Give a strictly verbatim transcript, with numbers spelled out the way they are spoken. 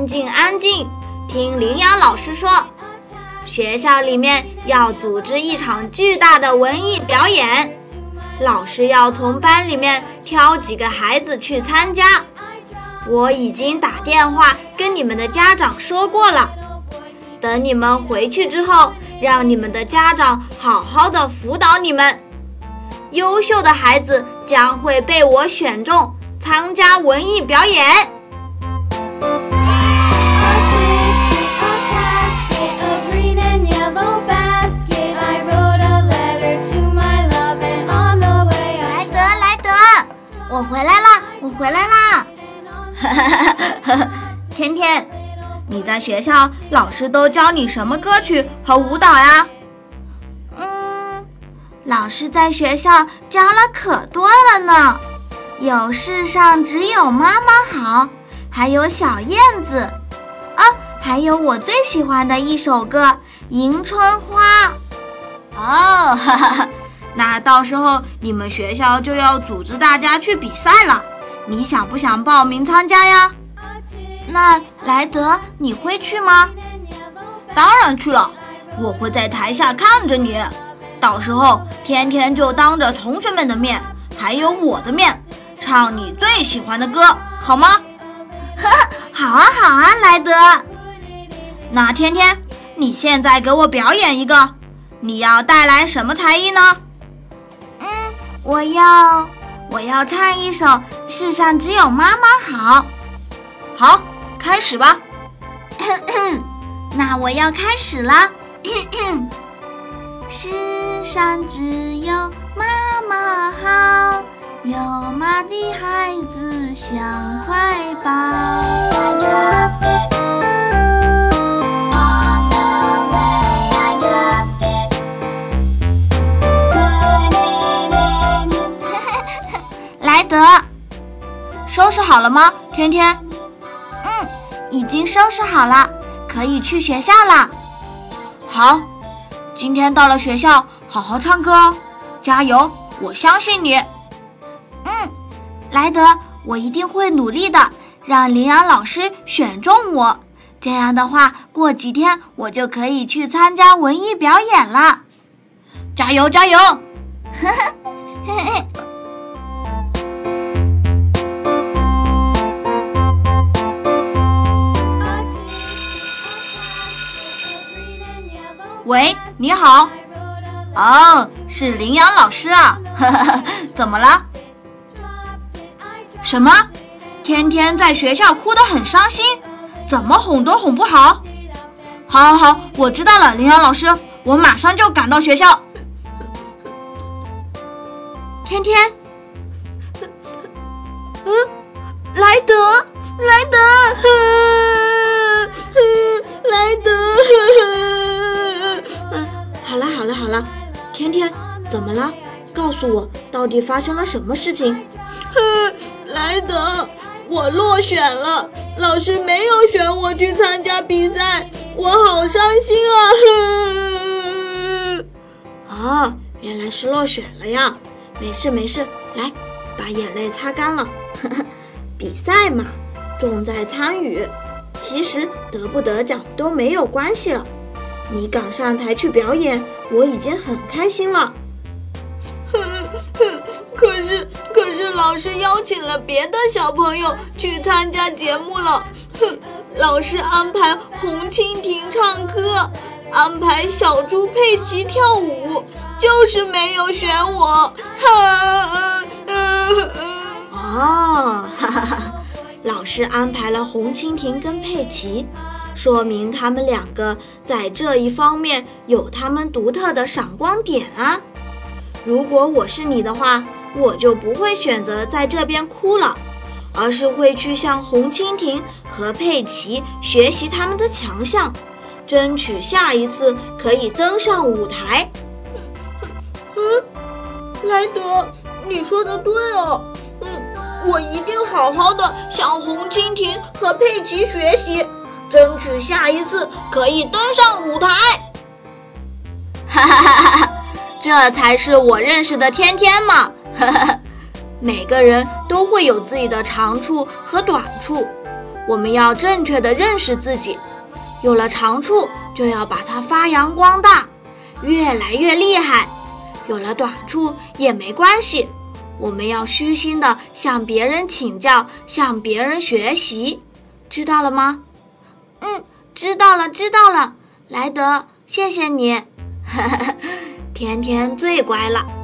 安静安静，听羚羊老师说，学校里面要组织一场巨大的文艺表演，老师要从班里面挑几个孩子去参加。我已经打电话跟你们的家长说过了，等你们回去之后，让你们的家长好好的辅导你们。优秀的孩子将会被我选中参加文艺表演。 来德，来德，我回来啦，我回来啦！ 天天，你在学校老师都教你什么歌曲和舞蹈呀？ 嗯，老师在学校教了可多了呢，有世上只有妈妈好，还有小燕子，啊，还有我最喜欢的一首歌《迎春花》。 哦，哈哈，那到时候你们学校就要组织大家去比赛了，你想不想报名参加呀？ 那莱德，你会去吗？ 当然去了，我会在台下看着你，到时候天天就当着同学们的面，还有我的面，唱你最喜欢的歌，好吗？ 呵呵，好啊好啊，莱德。 那天天，你现在给我表演一个，你要带来什么才艺呢？ 嗯，我要我要唱一首《世上只有妈妈好》。 好，开始吧。 那我要开始了。世上只有妈妈好，有妈的孩子像块宝。莱德， 收拾好了吗，天天？ 嗯，已经收拾好了，可以去学校了。 好，今天到了学校，好好唱歌哦，加油，我相信你。 嗯，莱德，我一定会努力的，让羚羊老师选中我。这样的话，过几天我就可以去参加文艺表演了。 加油，加油！呵呵呵呵。 喂，你好。哦，是羚羊老师啊，呵呵呵，怎么了？什么？天天在学校哭得很伤心，怎么哄都哄不好。好好好，我知道了，羚羊老师，我马上就赶到学校。天天，嗯，莱德，莱德，呵呵莱德。好了好了好了，天天，怎么了？告诉我，到底发生了什么事情？ 哼，莱德，我落选了，老师没有选我去参加比赛，我好伤心啊！啊，原来是落选了呀！没事没事，来，把眼泪擦干了。呵呵，比赛嘛，重在参与，其实得不得奖都没有关系了。你敢上台去表演，我已经很开心了。 哼哼，可是可是老师邀请了别的小朋友去参加节目了。哼，老师安排红蜻蜓唱歌，安排小猪佩奇跳舞，就是没有选我。 哦，哈哈哈！老师安排了红蜻蜓跟佩奇，说明他们两个在这一方面有他们独特的闪光点啊。如果我是你的话，我就不会选择在这边哭了，而是会去向红蜻蜓和佩奇学习他们的强项，争取下一次可以登上舞台。 嗯，莱德，你说的对哦。嗯，我一定好好的向红蜻蜓和佩奇学习，争取下一次可以登上舞台。 哈哈哈哈！这才是我认识的天天嘛！呵呵，每个人都会有自己的长处和短处， 我们要正确地认识自己，有了长处就要把它发扬光大，越来越厉害。有了短处也没关系，我们要虚心地向别人请教，向别人学习，知道了吗？ 嗯，知道了，知道了。莱德，谢谢你。 天天最乖了。